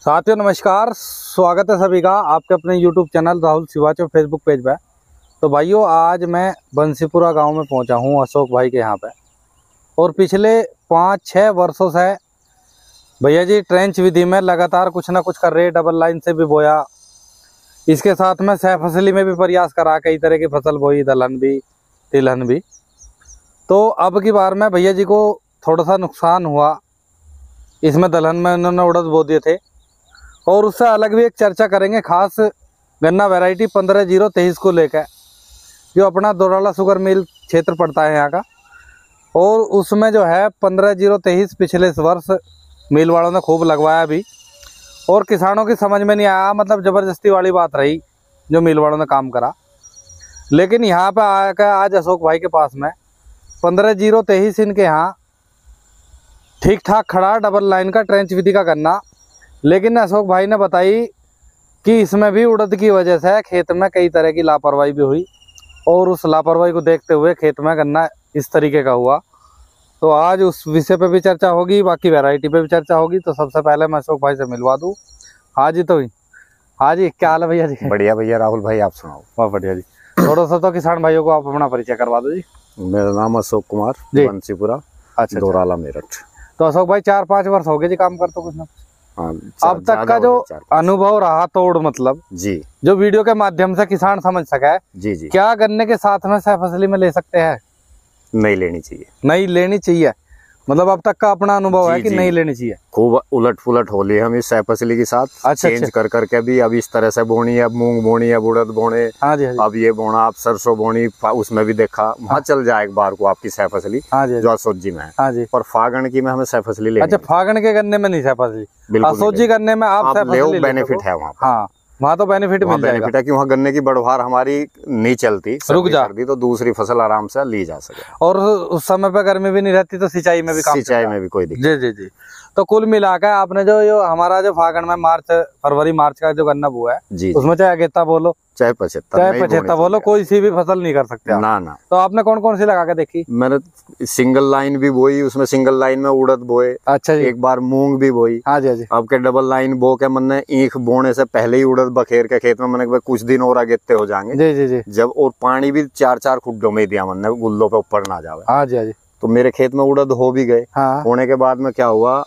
साथियों नमस्कार, स्वागत है सभी का आपके अपने YouTube channel Rahul Shivacho Facebook page पे। तो भाइयों, आज मैं बंसीपुरा गांव में पहुंचा हूं अशोक भाई के यहाँ पे। और पिछले 5-6 वर्षों से भैया जी ट्रेंच विधि में लगातार कुछ ना कुछ कर रहे। डबल लाइन से भी बोया, इसके साथ में सह फसली में भी प्रयास करा, कई तरह की फसल बोई, दलहन भी तिलहन भी। तो अब की बार में भैया जी को थोड़ा सा नुकसान हुआ। इसमें दलहन में उन्होंने उड़द बो दिए थे। और उससे अलग भी एक चर्चा करेंगे, खास गन्ना वैरायटी 15-0-23 को लेकर, जो अपना दोराला शुगर मिल क्षेत्र पड़ता है यहाँ का। और उसमें जो है 15-0-23 पिछले वर्ष मिल वालों ने खूब लगवाया भी, और किसानों की समझ में नहीं आया, मतलब ज़बरदस्ती वाली बात रही जो मिल वालों ने काम करा। लेकिन यहाँ पे आकर आज अशोक भाई के पास में 15-0-23 इनके यहाँ ठीक ठाक खड़ा, डबल लाइन का ट्रेंच विधि का गन्ना। लेकिन अशोक भाई ने बताई कि इसमें भी उड़द की वजह से खेत में कई तरह की लापरवाही भी हुई, और उस लापरवाही को देखते हुए खेत में गन्ना इस तरीके का हुआ। तो आज उस विषय पे भी चर्चा होगी, बाकी वैरायटी पे भी चर्चा होगी। तो सबसे पहले मैं अशोक भाई से मिलवा दूँ। हाँ जी, तो हाँ जी, क्या हाल है भैया जी? बढ़िया भैया। राहुल भाई आप सुनाओ? बहुत बढ़िया जी। थोड़ा सा तो किसान भाइयों को आप अपना परिचय करवा दो जी। मेरा नाम अशोक कुमार, बंसीपुरा, दोराला, मेरठ। तो अशोक भाई 4-5 वर्ष हो गए जी काम करते कुछ ना। हाँ, अब तक का जो अनुभव रहा तोड़, मतलब जी, जो वीडियो के माध्यम से किसान समझ सके, जी जी, क्या गन्ने के साथ में सह फसली में ले सकते हैं? नहीं लेनी चाहिए। नहीं लेनी चाहिए, मतलब अब तक का अपना अनुभव है कि नहीं लेनी चाहिए। खूब उलट पुलट हो ली हम इस सह फसली के साथ। अच्छा, चेंज कर करके भी अब इस तरह से बोनी, अब मूंग बोनी, अब उड़द बोने। हाँ जी, हाँ जी। अब ये बोना, अब सरसों बोनी, उसमें भी देखा वहाँ चल जाए एक बार को आपकी सह फसली। हाँ जी, जो असोजी में है। हाँ जी। और फागण की में हमें सह फसली लेनी। अच्छा, फागण के गन्ने में नहीं सह फसली, असोजी गन्ने में आप सह फसली बेनिफिट है वहाँ। हाँ, वहाँ तो बेनिफिट मिल जाएगा। बेनिफिट है कि वहाँ गन्ने की बढ़वार हमारी नहीं चलती, रुक जा तो दूसरी फसल आराम से ली जा सके। और उस समय पे गर्मी भी नहीं रहती, तो सिंचाई में भी काम, सिंचाई में भी कोई दिक्कत। जी जी जी। तो कुल मिलाकर आपने जो हमारा जो फागण में फरवरी मार्च का जो गन्ना बुआ है जी, उसमें चाहे अगेता बोलो चाहे 75 बोलो, कोई सी भी फसल नहीं कर सकते ना ना। तो आपने कौन कौन सी लगा के देखी? मैंने सिंगल लाइन भी बोई, उसमें सिंगल लाइन में उड़द बोए। अच्छा जी। एक बार मूंग भी बोई। हाँ जी, अब के डबल लाइन बो के मैंने ईख बोने से पहले ही उड़द बखेर के खेत में मैंने कुछ दिन और आगे हो जाएंगे। जी जी जी। जब और पानी भी 4-4 खुड्डों में दिया मैंने, गुल्लों पे ऊपर ना जावे। हाँ जी, हाँ जी। तो मेरे खेत में उड़द हो भी गए। हाँ। होने के बाद में क्या हुआ,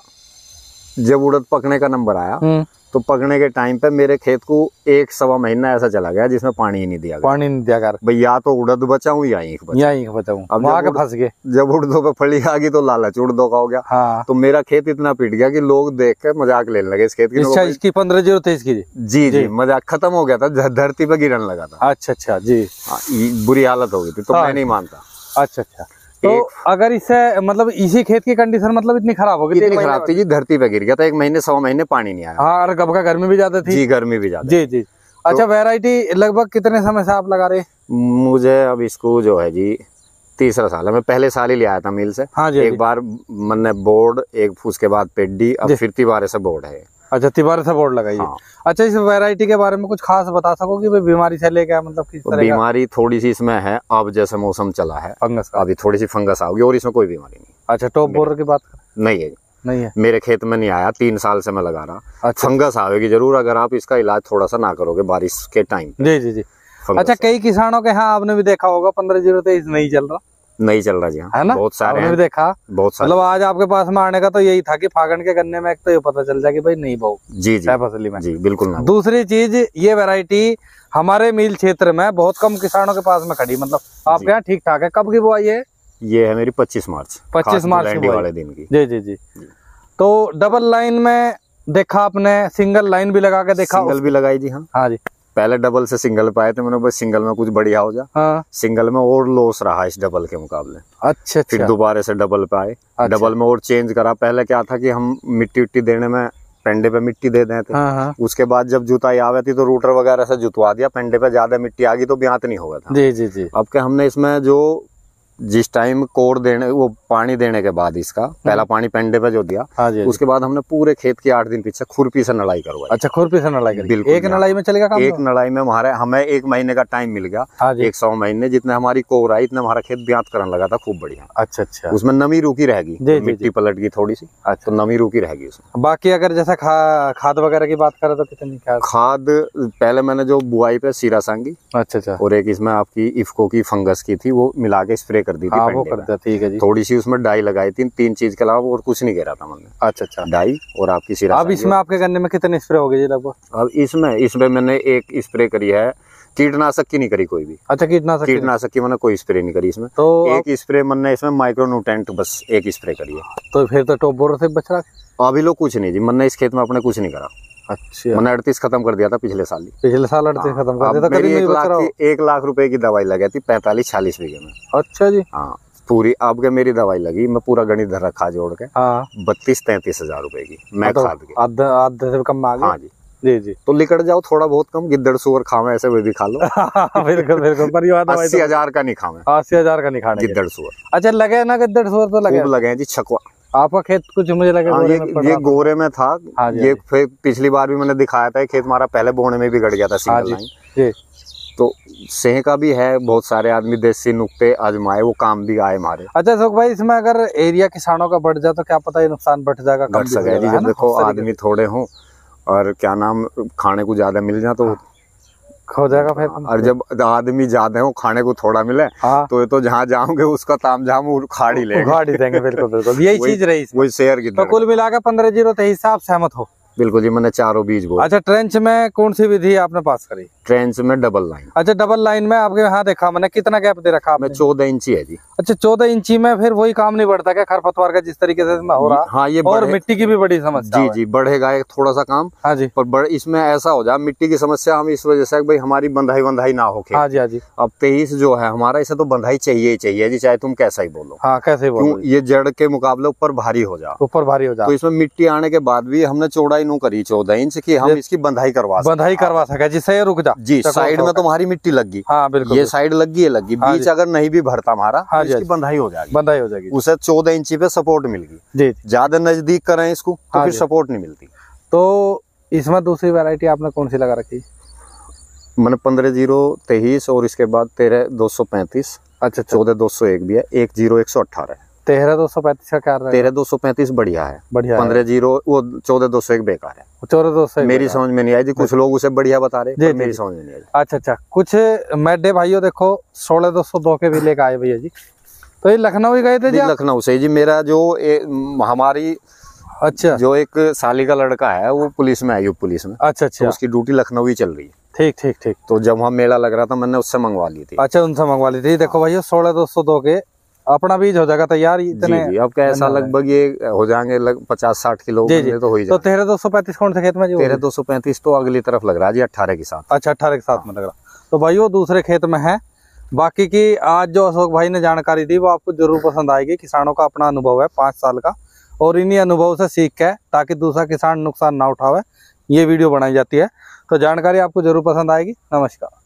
जब उड़द पकने का नंबर आया तो पकने के टाइम पे मेरे खेत को 1-1.25 महीना ऐसा चला गया जिसमें पानी ही नहीं दिया गया। पानी नहीं दिया कर भाई, या तो उड़द बचाऊं या ईख बचाऊं। अब वहां फंस गए। जब उड़दों पे फली आ गई तो लालच उड़दों का हो गया। हाँ। तो मेरा खेत इतना पिट गया कि लोग देख के मजाक लेने लगे इस खेत की। अच्छा, इसकी 15-0-23 की? जी जी, मजाक खत्म हो गया था, धरती पे गिरने लगा था। अच्छा अच्छा जी। बुरी हालत हो गई थी, तो मैं नहीं मानता। अच्छा अच्छा। तो अगर इससे मतलब इसी खेत की कंडीशन मतलब इतनी खराब हो गई? इतनी खराब थी जी, धरती पे गिर गया था, 1-1.25 महीने पानी नहीं आया। हाँ, और कब का गर्मी भी ज्यादा थी जी, गर्मी भी ज्यादा। जी जी। अच्छा, वैरायटी लगभग कितने समय से आप लगा रहे? मुझे अब इसको जो है जी 3रा साल है। मैं पहले साल ही ले आया था मिल से। हाँ जी। एक बार मैंने बोर्ड, एक उसके बाद पेड्डी, अब फिर तिबारे से बोर्ड है। अच्छा, तिबारे से बोर्ड लगाई है। अच्छा, इस वैरायटी के बारे में कुछ खास बता सको कि बीमारी से लेके मतलब किस तरह? बीमारी थोड़ी सी इसमें है, अब जैसे मौसम चला है फंगस का, अभी थोड़ी सी फंगस आओगी, और इसमें कोई बीमारी नहीं। अच्छा, टॉप बोरर की बात नहीं है? नहीं है, मेरे खेत में नहीं आया, 3 साल से मैं लगा रहा। अच्छा। फंगस आएगी जरूर अगर आप इसका इलाज थोड़ा सा ना करोगे बारिश के टाइम। जी जी जी। अच्छा, कई किसानों के यहाँ आपने भी देखा होगा 15-0-23 नहीं चल रहा जी। है ना, बहुत सारे आपने भी देखा, बहुत सारे। मतलब आज आपके पास में आने का तो यही था कि फागण के गन्ने में एक तो ये पता चल जाए कि भाई नहीं बहु जी जी फसली में। जी बिल्कुल ना। दूसरी चीज, ये वैरायटी हमारे मील क्षेत्र में बहुत कम किसानों के पास में खड़ी, मतलब आपके यहाँ ठीक ठाक है। कब की बुआई है? ये है मेरी 25 मार्च वाले दिन की। जी जी जी। तो डबल लाइन में देखा आपने, सिंगल लाइन भी लगा के देखा? सिंगल भी लगाई जी। हाँ हाँ जी। पहले डबल से सिंगल पे आए थे, मैंने बस सिंगल में कुछ बढ़िया हो जा। हाँ। सिंगल में और लॉस रहा इस डबल के मुकाबले। अच्छा। फिर दोबारा से डबल पे आए। अच्छा। डबल में और चेंज करा। पहले क्या था कि हम मिट्टी विट्टी देने में पेंडे पे मिट्टी दे देते। हाँ। उसके बाद जब जुताई आ थी तो रूटर वगैरह से जुतवा दिया, पेंडे पे ज्यादा मिट्टी आ गई तो ब्यात नहीं होगा था। जी जी जी। अब के हमने इसमें जो जिस टाइम कोर देने वो पानी देने के बाद इसका पहला पानी पेंडे पे जो दिया, उसके बाद हमने पूरे खेत की 8 दिन पीछे खुरपी से नलाई करवाई। अच्छा, खुरपी से नलाई करवाई। बिल्कुल, एक नलाई में चलेगा काम? एक नलाई में हमें 1 महीने का टाइम मिल गया। 100 महीने जितने हमारी कोर आई इतना हमारा खेत ब्यात करने लगा था खूब बढ़िया। अच्छा अच्छा, उसमें नमी रुकी रहेगी, मिट्टी पलट गई थोड़ी सी, तो नमी रुकी रहेगी उसमें। बाकी अगर जैसा खाद वगैरह की बात करें तो कितनी खाद? पहले मैंने जो बुआई पे सीरा सांगी, अच्छा अच्छा, और एक इसमें आपकी इफ्को की फंगस की थी, वो मिला के स्प्रे कर दी थी। वो कर दिया, ठीक है जी। थोड़ी सी उसमें डाई लगाई थी, 3 चीज के अलावा और कुछ नहीं गिरा था मैंने। अच्छा अच्छा, डाई और आपकी सीरा। अब इसमें आपके गन्ने में कितने स्प्रे हो गए जी लगभग? अब इसमें मैंने एक स्प्रे करी है, कीटनाशक की नहीं करी कोई भी। अच्छा, कीटनाशक की मैंने कोई स्प्रे नहीं करी इसमें। तो एक स्प्रे मैंने इसमें माइक्रोन्यूट्रेंट बस एक स्प्रे करी है। तो फिर तो टॉप बोरो से बच रहा है। अभी लोग कुछ नहीं जी, मैंने इस खेत में अपने कुछ नहीं करा। अच्छा, मैंने 38 खत्म कर दिया था पिछले साल ही। पिछले साल 38 खत्म कर दिया था। मेरी 1 लाख रुपए की दवाई लगी थी 45-46 बीघे में। अच्छा जी, हाँ पूरी। अब के मेरी दवाई लगी, मैं पूरा गणित धर रखा जोड़ के, 32-33 हजार रुपए की मैं खाद के। आधे से कम आ गई। हाँ जी जी। तो लिकड़ जाओ थोड़ा बहुत कम, गिद्दड़ सुअर खावे ऐसे वे भी खा लो। बिल्कुल बिल्कुल, परिवार 80,000 का नहीं खावे, 80,000 का नहीं खाने गिद्दड़ सुअर। अच्छा, लगे ना गिद्दड़ सुअर? तो लगे हैं जी। छकवा आपका खेत कुछ मुझे लगे ये गोरे में था। ये पिछली बार भी मैंने दिखाया था, खेत हमारा पहले बोने में भी गड़ गया था सिंगल लाइन। तो सेह का भी है, बहुत सारे आदमी देसी नुक्ते आजमाए, वो काम भी आए हमारे। अच्छा अशोक भाई, इसमें अगर एरिया किसानों का बढ़ जाए तो क्या पता ये नुकसान बढ़ जाएगा? बढ़ सके जी, जब देखो आदमी थोड़े हों और क्या नाम खाने को ज्यादा मिल जाए तो हो जाएगा फिर। और जब आदमी ज्यादा हो खाने को थोड़ा मिले, तो ये तो जहाँ जाओगे उसका ताम झाम उखाड़ ही लेंगे। उखाड़ ही देंगे, बिल्कुल बिल्कुल, यही चीज रही। वही शेयर की। तो कुल मिलाकर 15-0-23 आप सहमत हो? बिल्कुल जी, मैंने चारों बीज बोले। अच्छा, ट्रेंच में कौन सी विधि आपने पास करी? ट्रेंच में डबल लाइन। अच्छा, डबल लाइन में आपके यहाँ देखा मैंने, कितना गैप दे रखा आपने? 14 इंची है जी। अच्छा, 14 इंची में फिर वही काम नहीं बढ़ता क्या खरपतवार का जिस तरीके से हो रहा? हाँ, ये और मिट्टी की भी बड़ी समस्या। जी जी, बढ़ेगा एक थोड़ा सा काम। हाँ जी, पर इसमें ऐसा हो जाए मिट्टी की समस्या हम इस वजह से भाई हमारी बंधाई ना हो। हाँ जी हाँ जी। अब 23 जो है हमारा, इसे तो बंधाई चाहिए ही चाहिए जी, चाहे तुम कैसा ही बोलो। हाँ, कैसे बोलो, ये जड़ के मुकाबले ऊपर भारी हो जाए, ऊपर भारी हो जाए। तो इसमें मिट्टी आने के बाद भी हमने चौड़ाई नो करी 14 इंच की, हम इसकी बंधाई करवा सके जिससे ये रुक जा। जी, साइड में तुम्हारी मिट्टी लगी। हाँ बिल्कुल, ये साइड लगी बीच अगर नहीं भी भरता हमारा, तो इसकी बंधाई हो जाएगी। उसे 14 इंची पे सपोर्ट मिल गई। ज्यादा नजदीक करें इसको तो फिर सपोर्ट नहीं मिलती। तो इसमें दूसरी वैरायटी आपने कौन सी लगा रखी? मैंने 15-0-23 और इसके बाद 13-235। अच्छा, 14-201 भी है, 10-118। 13-235 का क्या? 13-235 बढ़िया है, बढ़िया। 15-0 वो 14-201 बेकार है। 14-201 मेरी समझ में नहीं आई जी, कुछ लोग उसे बढ़िया बता रहे, मेरी समझ में नहीं आई। अच्छा अच्छा, कुछ मैडे भाइयों देखो 16-202 के भी लेकर आए भैया जी, तो ये लखनऊ ही गए थे जी? लखनऊ से जी। मेरा जो हमारी अच्छा जो एक साली का लड़का है वो पुलिस में है, यूपी पुलिस में। अच्छा अच्छा, तो उसकी ड्यूटी लखनऊ ही चल रही है। ठीक ठीक ठीक। तो जब वहाँ मेला लग रहा था मैंने उससे मंगवा ली थी। अच्छा, उनसे मंगवा ली थी। देखो भैया 16-202 के अपना बीज हो जाएगा तैयार इतने। जी, अब क्या ऐसा लगभग ये हो जाएंगे 50-60 किलो तो हो ही जाएगा। तो 13-235 कौन से खेत में? 13-235 तो अगली तरफ लग रहा है जी, 18 के साथ। अच्छा, 18 के साथ में लग रहा। तो भाई वो दूसरे खेत में है। बाकी की आज जो अशोक भाई ने जानकारी दी वो आपको जरूर पसंद आएगी। किसानों का अपना अनुभव है 5 साल का, और इन्हीं अनुभव से सीख के ताकि दूसरा किसान नुकसान ना उठावे ये वीडियो बनाई जाती है। तो जानकारी आपको जरूर पसंद आएगी। नमस्कार।